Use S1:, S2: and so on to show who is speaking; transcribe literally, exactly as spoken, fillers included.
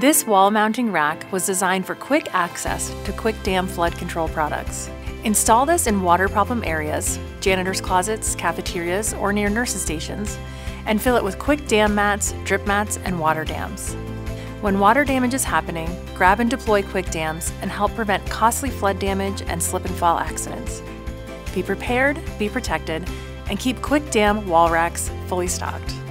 S1: This wall mounting rack was designed for quick access to Quick Dam flood control products. Install this in water problem areas, janitors' closets, cafeterias, or near nurses' stations, and fill it with Quick Dam mats, drip mats, and water dams. When water damage is happening, grab and deploy Quick Dams and help prevent costly flood damage and slip and fall accidents. Be prepared, be protected, and keep Quick Dam wall racks fully stocked.